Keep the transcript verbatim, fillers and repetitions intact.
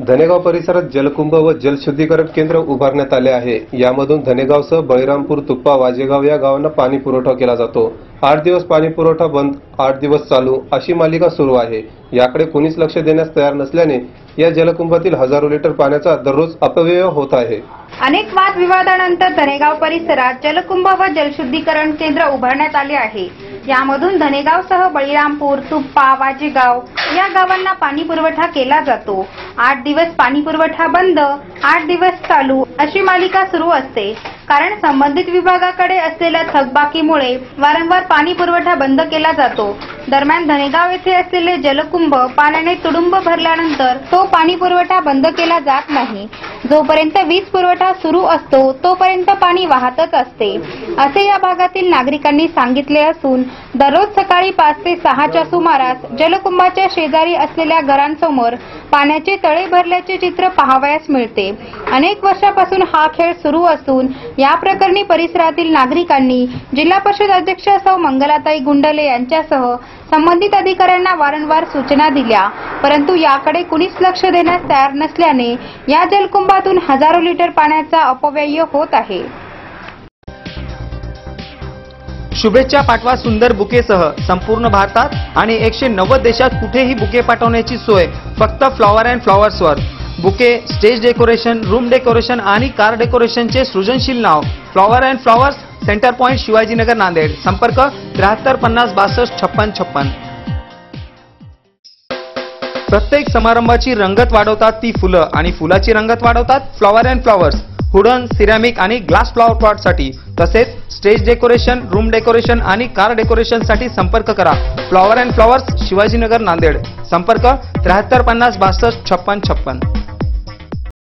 धनेगाव परिसरात जलकुंभ व जलशुद्धीकरण केंद्र उभारण्यात आले आहे। यामधून धनेगावसह बळीरामपूर, तुप्पा, वाजेगाव या गावांना पाणी पुरवठा केला जातो। आठ दिवस पाणी पुरवठा बंद, आठ दिवस चालू अशी मालिका सुरू आहे। याकडे कोणीच लक्ष देण्यास तयार नसल्याने या जलकुंभातील हजारो लिटर पाण्याचा दररोज अपव्यय होत आहे। अनेक वाद विवादानंतर धनेगाव परिसरात जलकुंभ व जलशुद्धीकरण केंद्र उभारण्यात आले आहे। यामधून धनेगावसह बळीरामपूर, तुप्पा, वाजेगाव या गावांना पाणी पुरवठा केला जातो। आठ दिवस पाणी पुरवठा बंद, आठ दिवस चालू अशी मालिका सुरू असते। कारण संबंधित विभागाकडे असलेल्या थकबाकीमुळे वारंवार पाणी पुरवठा बंद केला जातो। दरम्यान धनेगाव येथे असलेले जलकुंभ पाण्याने तुडुंब भरल्यानंतर तो पाणी पुरवठा बंद केला जात नाही। जोपर्यंत वीज पुरवठा सुरू असतो तोपर्यंत पाणी वाहतच असते, असे या भागातील नागरिकांनी सांगितले असून दररोज सकाळी पाच ते सहाच्या सुमारास जलकुंभाच्या शेजारी असलेल्या घरांसमोर पाण्याचे तळे भरल्याचे चित्र पाहावयास मिळते। अनेक वर्षापासून हा खेळ सुरू असून या प्रकरणी परिसरातील नागरिकांनी जिल्हा परिषद अध्यक्ष सौ मंगलाताई गुंडले यांच्यासह संबंधित अधिकाऱ्यांना वारंवार सूचना दिल्या, परंतु याकडे कुणीच लक्ष देण्यास तयार नसल्याने या जलकुंभातून हजारो लिटर पाण्याचा अपव्यय होत आहे। शुभेच्छा पाठवा सुंदर बुकेसह संपूर्ण भारतात आणि एकशे नव्वद देशात कुठेही बुके पाठवण्याची सोय फक्त फ्लॉवर अँड फ्लॉवर्सवर। Bouquet, stage decoration, room decoration आणि कार डेकोरेशनचे सृजनशील नाव flower and flowers, centre point, Shivajinagar, Nanded. संपर्क त्र्याहत्तर पन्नास बासष्ट छप्पन छप्पन। प्रत्येक समारंभाची रंगत वाढवतात ती फुलं आणि फुलाची रंगत वाढवतात flower and flowers. Wooden, ceramic आणि ग्लास फ्लॉवर पॉटसाठी तसेच स्टेज डेकोरेशन, रूम डेकोरेशन आणि कार डेकोरेशनसाठी संपर्क करा flower and flowers, Shivajinagar, Nanded. संपर्क त्र्याहत्तर पन्नास बासष्ट छप्पन छप्पन।